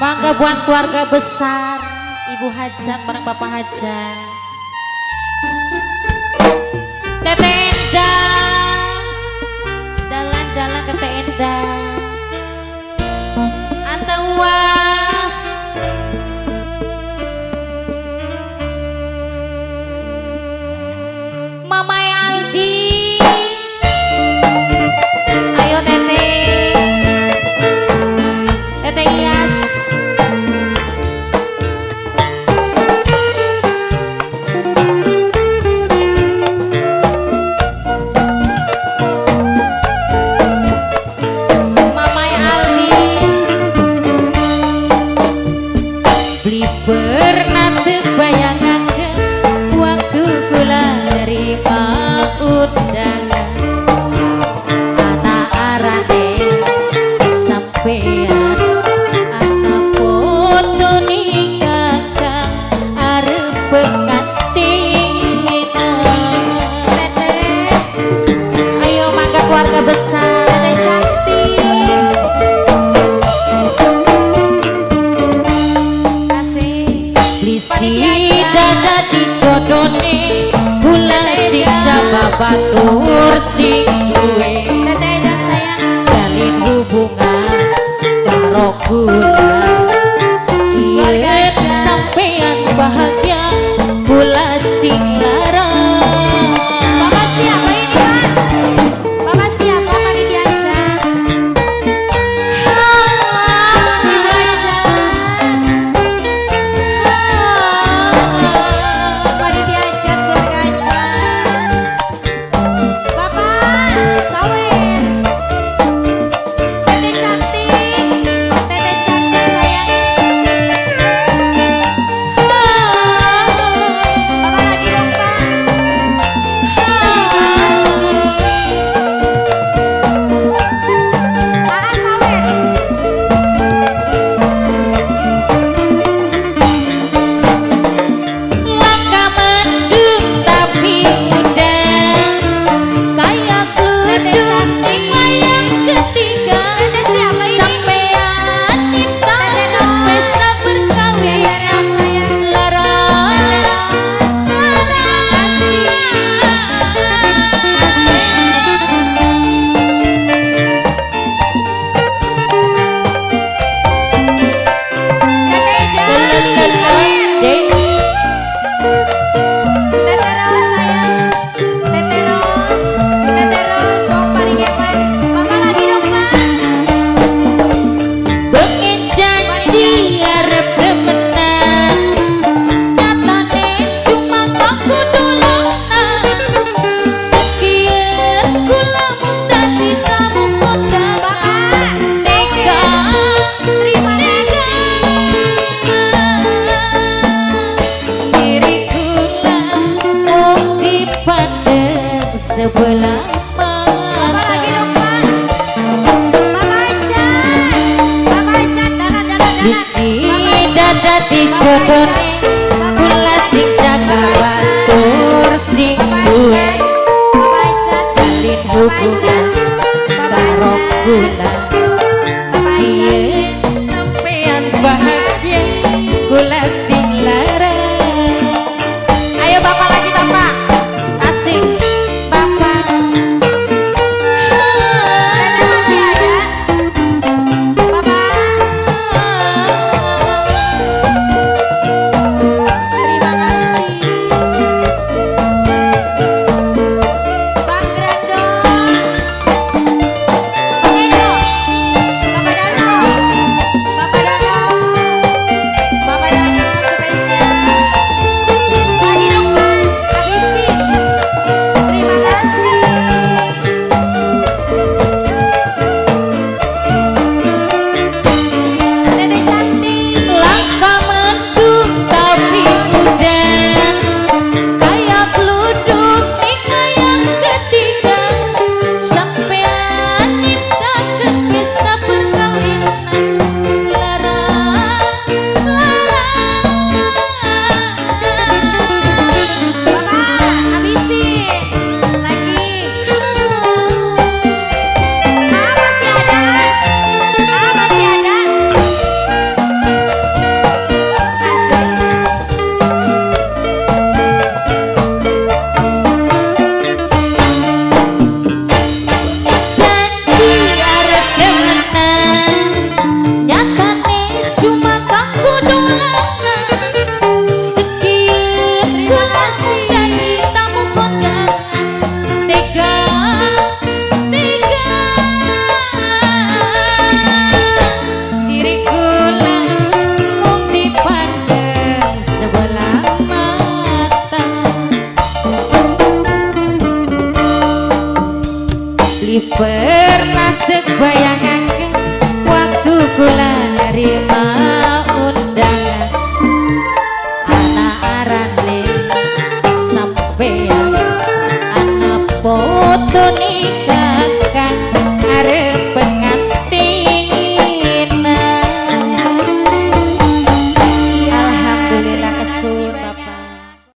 Mangga buat keluarga besar, Ibu Hajat bareng Bapak Hajat. Tete Endang, dalan-dalan Tete Endang. Anta Uas, Mamai Aldi. Ayo Tete, Tete Iyas. Pernah terbayangkan waktu kula nerima undangan anak arane sampean anak foto nikah arep pengantinan. Ayo mangga keluarga besar Tete cantik. Dada dicodone kula sing bapak kursi duwe jalin hubungan karo kula yen sampean bahagia kula sing larang. Bapak siapa ini Pak? Bapak siapa panitia aja? Sebelah mata. Bapak lagi dong Pak. Bapak Hajat dalan-dalan. Bisi dada dicodone kula sing jaga batur sing duwe Bapak Hajat jalin hubungan karo kula